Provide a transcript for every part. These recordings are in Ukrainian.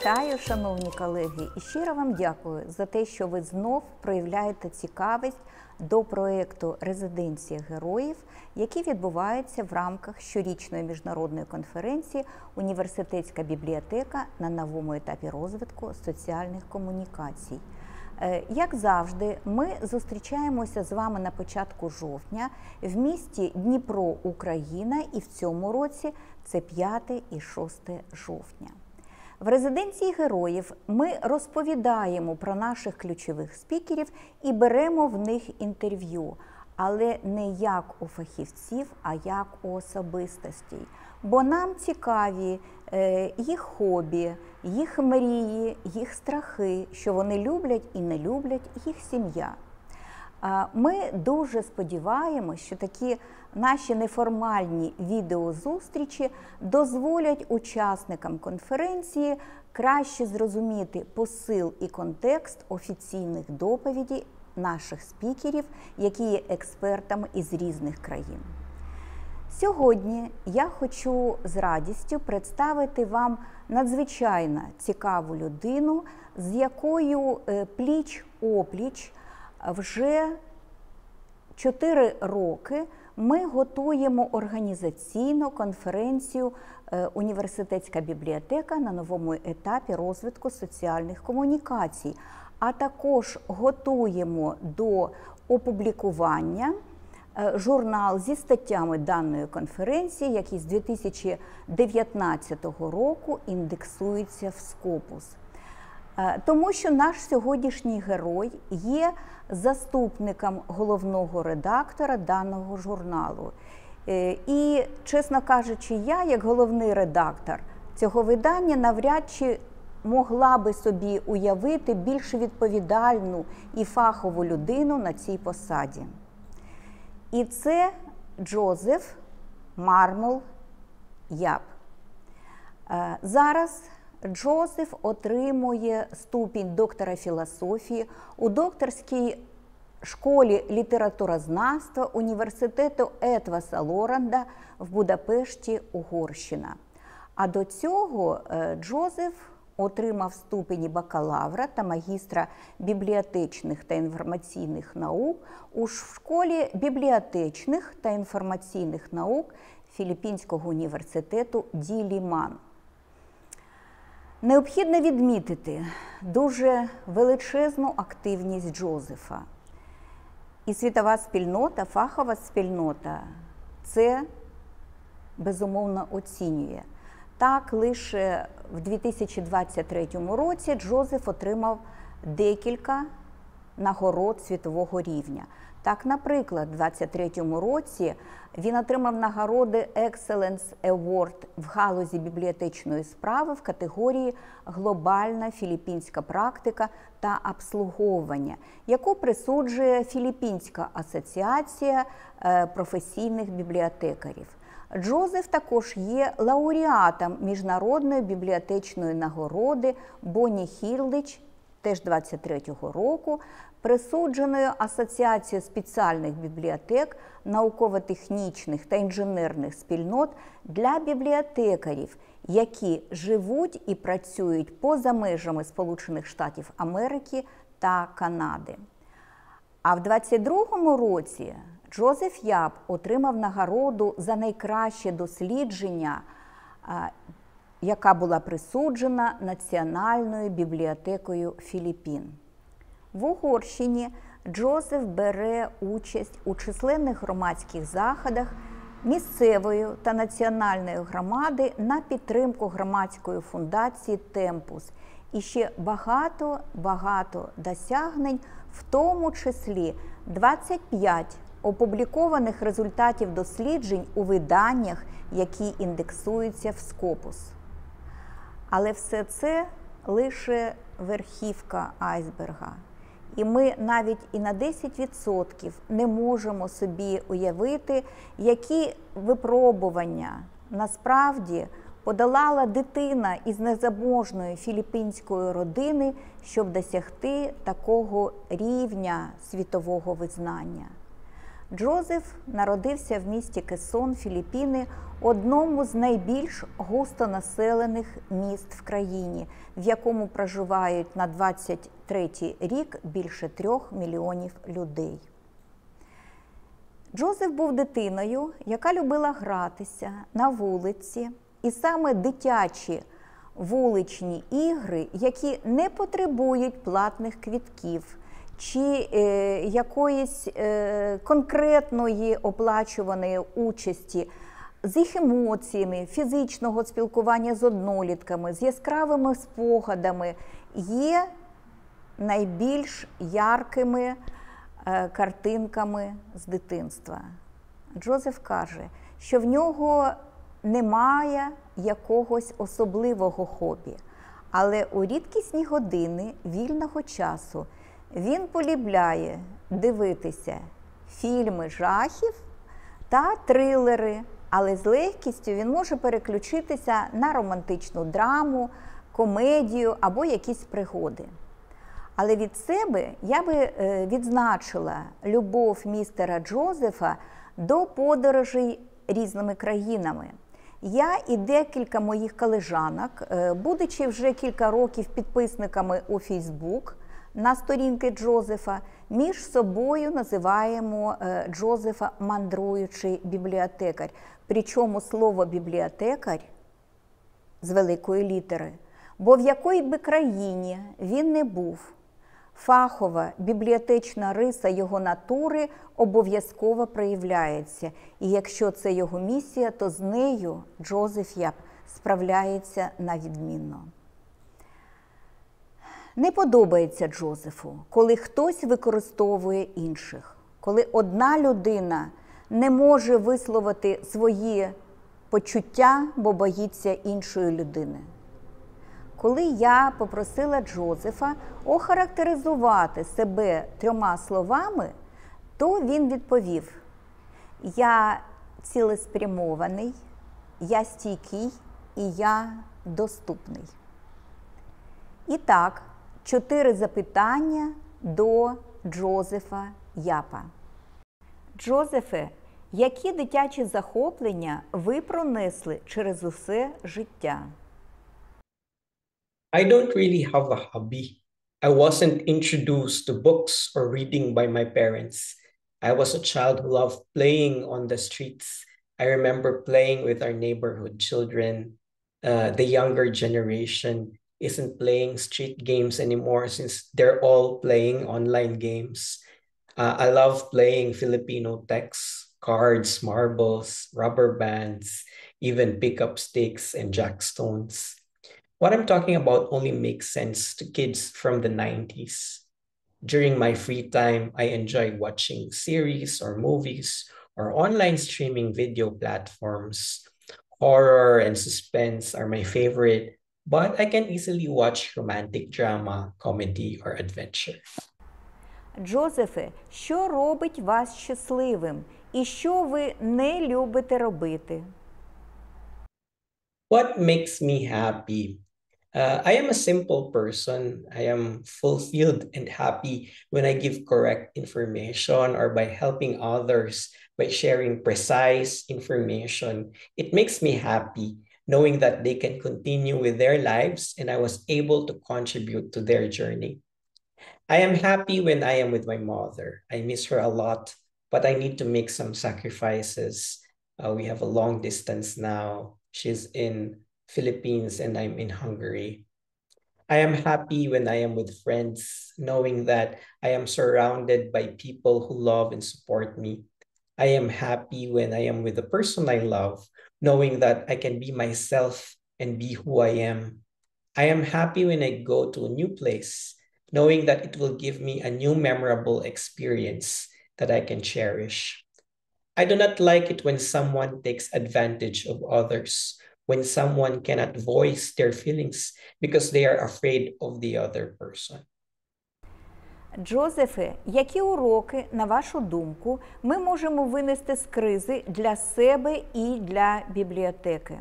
Вітаю, шановні колеги, і щиро вам дякую за те, що ви знов проявляєте цікавість до проєкту «Резиденція героїв», який відбувається в рамках щорічної міжнародної конференції «Університетська бібліотека на новому етапі розвитку соціальних комунікацій». Як завжди, ми зустрічаємося з вами на початку жовтня в місті Дніпро, Україна, і в цьому році це 5 і 6 жовтня. В резиденції героїв ми розповідаємо про наших ключових спікерів і беремо в них інтерв'ю, але не як у фахівців, а як у особистостей. Бо нам цікаві їх хобі, їх мрії, їх страхи, що вони люблять і не люблять, їх сім'я. Ми дуже сподіваємось, що такі наші неформальні відеозустрічі дозволять учасникам конференції краще зрозуміти посил і контекст офіційних доповідей наших спікерів, які є експертами із різних країн. Сьогодні я хочу з радістю представити вам надзвичайно цікаву людину, з якою пліч-опліч вже 4 роки ми готуємо організаційну конференцію «Університетська бібліотека на новому етапі розвитку соціальних комунікацій», а також готуємо до опублікування журнал зі статтями даної конференції, який з 2019 року індексується в Scopus. Тому що наш сьогоднішній герой є заступником головного редактора даного журналу. І, чесно кажучи, я, як головний редактор цього видання, навряд чи могла би собі уявити більш відповідальну і фахову людину на цій посаді. І це Джозеф Мармол Яб. Зараз Джозеф отримує ступінь доктора філософії у докторській школі літературознавства університету Етваса Лоранда в Будапешті, Угорщина. А до цього Джозеф отримав ступені бакалавра та магістра бібліотечних та інформаційних наук у школі бібліотечних та інформаційних наук Філіппінського університету Діліман. Необхідно відмітити дуже величезну активність Джозефа. І світова спільнота, фахова спільнота це, безумовно, оцінює. Так, лише в 2023 році Джозеф отримав декілька нагород світового рівня. Так, наприклад, у 2023 році він отримав нагороди Excellence Award в галузі бібліотечної справи в категорії «Глобальна філіппінська практика та обслуговування», яку присуджує Філіппінська асоціація професійних бібліотекарів. Джозеф також є лауреатом міжнародної бібліотечної нагороди Бонні Хілдич, теж 23-го року, присудженою Асоціацією спеціальних бібліотек, науково-технічних та інженерних спільнот для бібліотекарів, які живуть і працюють поза межами Сполучених Штатів Америки та Канади. А в 22-му році Джозеф Яб отримав нагороду за найкраще дослідження, яка була присуджена Національною бібліотекою Філіппін. В Угорщині Джозеф бере участь у численних громадських заходах місцевої та національної громади на підтримку громадської фундації «Темпус». І ще багато досягнень, в тому числі 25 опублікованих результатів досліджень у виданнях, які індексуються в Scopus. Але все це лише верхівка айсберга. І ми навіть і на 10% не можемо собі уявити, які випробування насправді подолала дитина із незаможної філіппінської родини, щоб досягти такого рівня світового визнання. Джозеф народився в місті Кесон, Філіппіни, одному з найбільш густонаселених міст в країні, в якому проживають на 23-й рік більше 3 мільйонів людей. Джозеф був дитиною, яка любила гратися на вулиці, і саме дитячі вуличні ігри, які не потребують платних квитків чи якоїсь конкретної оплачуваної участі, з їх емоціями, фізичного спілкування з однолітками, з яскравими спогадами, є найбільш яркими картинками з дитинства. Джозеф каже, що в нього немає якогось особливого хобі, але у рідкісні години вільного часу він полюбляє дивитися фільми жахів та трилери, але з легкістю він може переключитися на романтичну драму, комедію або якісь пригоди. Але від себе я би відзначила любов містера Джозефа до подорожей різними країнами. Я і декілька моїх колежанок, будучи вже кілька років підписниками у Фейсбук на сторінки Джозефа, між собою називаємо Джозефа мандруючий бібліотекар. Причому слово бібліотекар з великої літери, бо в якій би країні він не був, фахова бібліотечна риса його натури обов'язково проявляється. І якщо це його місія, то з нею Джозеф справляється на відмінно. Не подобається Джозефу, коли хтось використовує інших, коли одна людина не може висловити свої почуття, бо боїться іншої людини. Коли я попросила Джозефа охарактеризувати себе 3 словами, то він відповів: я цілеспрямований, я стійкий і я доступний. І так, 4 запитання до Джозефа Япа. Джозефе, які дитячі захоплення ви пронесли через усе життя? I don't really have a hobby. I wasn't introduced to books or reading by my parents. I was a child who loved playing on the streets. I remember playing with our neighborhood children. The younger generation isn't playing street games anymore since they're all playing online games. I love playing Filipino techs, cards, marbles, rubber bands, even pickup sticks and jackstones. What I'm talking about only makes sense to kids from the 90s. During my free time, I enjoy watching series or movies or online streaming video platforms. Horror and suspense are my favorite, but I can easily watch romantic drama, comedy, or adventure. Джозефе, що робить вас щасливим і що ви не любите робити? What makes me happy? I am a simple person. I am fulfilled and happy when I give correct information or by helping others by sharing precise information. It makes me happy knowing that they can continue with their lives and I was able to contribute to their journey. I am happy when I am with my mother. I miss her a lot, but I need to make some sacrifices. We have a long distance now. She's in Philippines and I'm in Hungary. I am happy when I am with friends, knowing that I am surrounded by people who love and support me. I am happy when I am with the person I love, knowing that I can be myself and be who I am. I am happy when I go to a new place, knowing that it will give me a new memorable experience that I can cherish. I do not like it when someone takes advantage of others, when someone cannot voice their feelings because they are afraid of the other person. Джозефе, які уроки, на вашу думку, ми можемо винести з кризи для себе і для бібліотеки?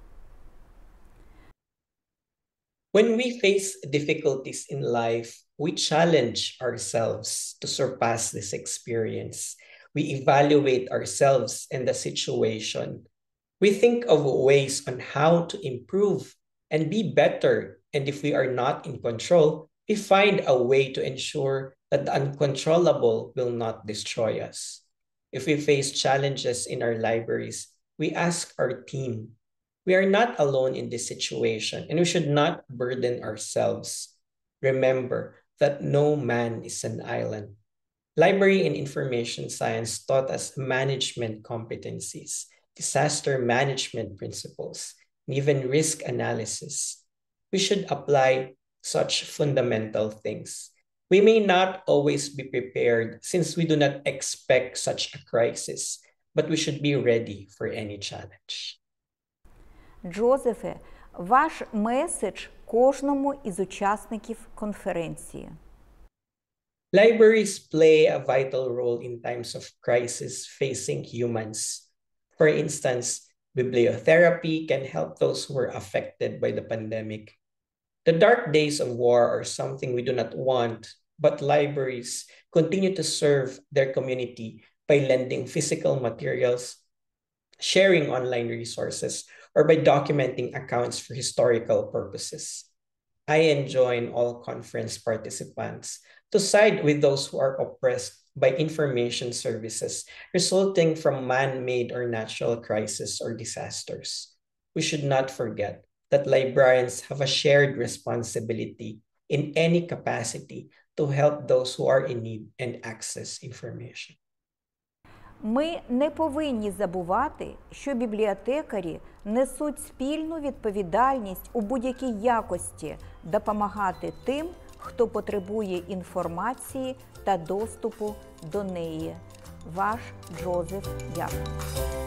When we face difficulties in life, we challenge ourselves to surpass this experience. we evaluate ourselves and the situation. We think of ways on how to improve and be better. And if we are not in control, we find a way to ensure that the uncontrollable will not destroy us. If we face challenges in our libraries, we ask our team. We are not alone in this situation, and we should not burden ourselves. Remember that no man is an island. Library and information science taught us management competencies, disaster management principles, and even risk analysis. We should apply such fundamental things. We may not always be prepared since we do not expect such a crisis, but we should be ready for any challenge. Джозефе, ваш меседж кожному із учасників конференції. Libraries play a vital role in times of crisis facing humans. For instance, bibliotherapy can help those who were affected by the pandemic. The dark days of war are something we do not want, but libraries continue to serve their community by lending physical materials, sharing online resources, or by documenting accounts for historical purposes. I enjoin all conference participants to side with those who are oppressed by information services resulting from man-made or natural crises or disasters. We should not forget that librarians have a shared responsibility in any capacity to help those who are in need and access information. Ми не повинні забувати, що бібліотекарі несуть спільну відповідальність у будь-якій якості допомагати тим, хто потребує інформації та доступу до неї. Ваш Джозеф Як.